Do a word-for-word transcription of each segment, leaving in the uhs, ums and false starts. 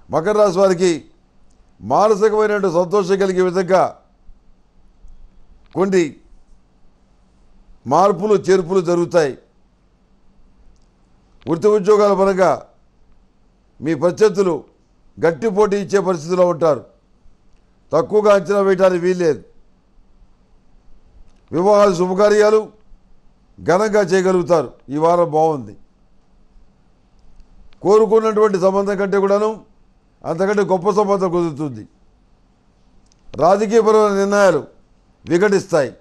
మకర రాశి వారికి మానసికమైనటువంటి సంతోషం కలిగే విధంగా కొన్ని మార్పులు చేర్పులు జరుగుతాయి. వృత్తి ఉద్యోగాల పరంగా మీ ప్రత్యర్థులు గట్టి పోటీ ఇచ్చే పరిస్థితిలో ఉంటారు. తక్కువగా అంచనా వేయడానికి వీల్లేదు. వివాహాలు శుభకార్యాలు ఘనంగా చేయగలుగుతారు. ఈ వారం బాగుంది. కోరుకున్నటువంటి సంబంధం కంటే కూడాను అంతకంటే గొప్ప సంబంధం కుదురుతుంది. రాజకీయపరమైన నిర్ణయాలు విఘటిస్తాయి.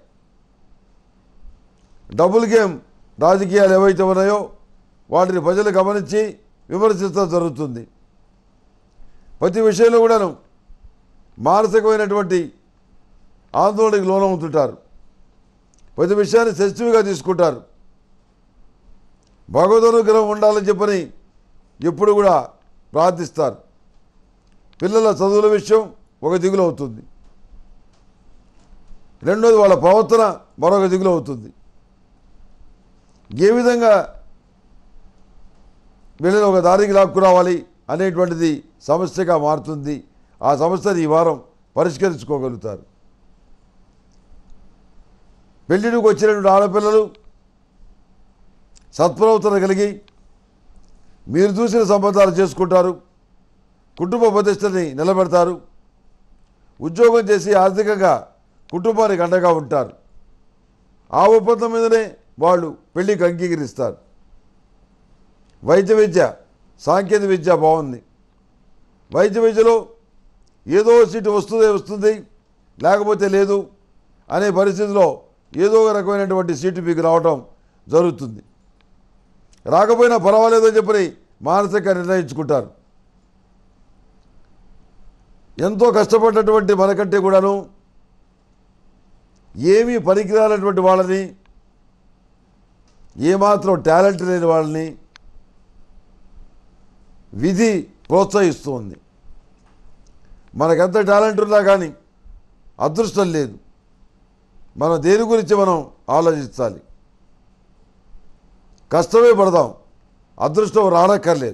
డబుల్ గేమ్ రాజకీయాలు ఏవైతే ఉన్నాయో వాటిని ప్రజలు గమనించి విమర్శించడం జరుగుతుంది. ప్రతి విషయంలో కూడాను మానసికమైనటువంటి ఆందోళనకు లోనవుతుంటారు. ప్రతి విషయాన్ని సెన్సిటివ్గా తీసుకుంటారు. భగవదనుగ్రహం ఉండాలని చెప్పని ఎప్పుడు కూడా ప్రార్థిస్తారు. పిల్లల చదువుల విషయం ఒక దిగులు అవుతుంది. రెండోది వాళ్ళ ప్రవర్తన మరొక దిగులు అవుతుంది. ఏ విధంగా వీళ్ళని ఒక దారికి లాక్కురావాలి అనేటువంటిది సమస్యగా మారుతుంది. ఆ సమస్యను ఈ వారం పరిష్కరించుకోగలుగుతారు. పెళ్లిడికి వచ్చినటువంటి ఆడపిల్లలు సత్ప్రవర్తన కలిగి మీరు చూసిన సంబంధాలు చేసుకుంటారు. కుటుంబ ప్రతిష్టని నిలబెడతారు. ఉద్యోగం చేసి ఆర్థికంగా కుటుంబానికి అండగా ఉంటారు. ఆ ఒప్పందం మీదనే వాళ్ళు పెళ్లికి అంగీకరిస్తారు. వైద్య విద్య సాంకేతిక విద్య బాగుంది. వైద్య విద్యలో ఏదో సీటు వస్తుందే వస్తుంది లేకపోతే లేదు అనే పరిస్థితిలో ఏదో ఒక రకమైనటువంటి సీటు మీకు రావటం జరుగుతుంది. రాకపోయినా పర్వాలేదని చెప్పని మానసికంగా నిర్ణయించుకుంటారు. ఎంతో కష్టపడినటువంటి మనకంటే కూడాను ఏమీ పనికిరానటువంటి వాళ్ళని, ఏమాత్రం టాలెంట్ లేని వాళ్ళని విధి ప్రోత్సహిస్తుంది. మనకెంత టాలెంట్ ఉన్నా కానీ అదృష్టం లేదు. మనం దేని గురించి మనం ఆలోచించాలి. కష్టమే పడదాం, అదృష్టం రానక్కర్లేదు.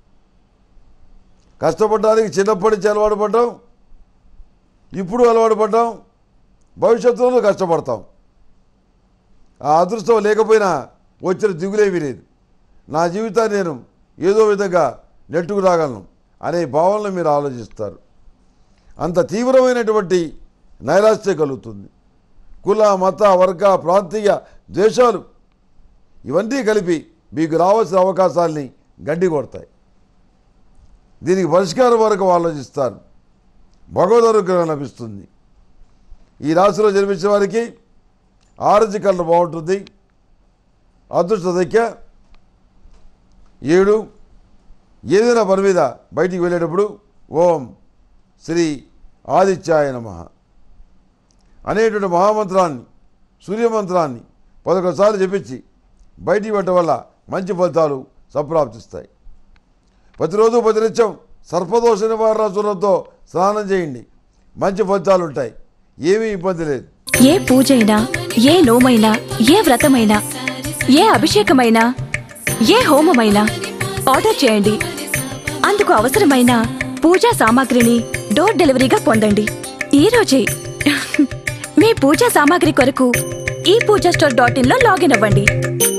కష్టపడడానికి చిన్నప్పటి నుంచి అలవాటు పడ్డాం, ఇప్పుడు అలవాటు పడ్డాం, భవిష్యత్తులో కష్టపడతాం. ఆ అదృష్టం లేకపోయినా వచ్చిన దిగులేమీ లేదు. నా జీవితాన్ని నేను ఏదో విధంగా నెట్టుకు రాగలను అనే భావనలు మీరు ఆలోచిస్తారు. అంత తీవ్రమైనటువంటి నైరాశ్యం కలుగుతుంది. కుల మత వర్గ ప్రాంతీయ ద్వేషాలు ఇవన్నీ కలిపి మీకు రావాల్సిన అవకాశాలని గడ్డి కొడతాయి. దీనికి పరిష్కారం వరకు ఆలోచిస్తారు. భగవద్ అనుగ్రహం లభిస్తుంది. ఈ రాశిలో జన్మించిన వారికి ఆరెంజ్ కలర్ బాగుంటుంది. అదృష్ట సంఖ్య ఏడు. ఏదైనా పని మీద బయటికి వెళ్ళేటప్పుడు ఓం శ్రీ ఆదిత్యాయ నమః అనేటువంటి మహామంత్రాన్ని, సూర్యమంత్రాన్ని పదకొండుసార్లు జపించి బయటికి పెట్టడం వల్ల మంచి ఫలితాలు సంప్రాప్తిస్తాయి. ప్రతిరోజు ప్రతినిత్యం సర్పదోష నివారణ చూడంతో స్నానం చేయండి. మంచి ఫలితాలు ఉంటాయి. ఏమీ ఇబ్బంది లేదు. ఏ పూజైనా, ఏ నోమైనా, ఏ వ్రతమైనా, ఏ అభిషేకమైనా, ఏ హోమమైనా ఆర్డర్ చేయండి. అందుకు అవసరమైన పూజా సామాగ్రిని డోర్ డెలివరీగా పొందండి. ఈ రోజే మీ పూజా సామాగ్రి కొరకు ఈ పూజా స్టోర్ డాట్ ఇన్ లో లాగిన్ అవ్వండి.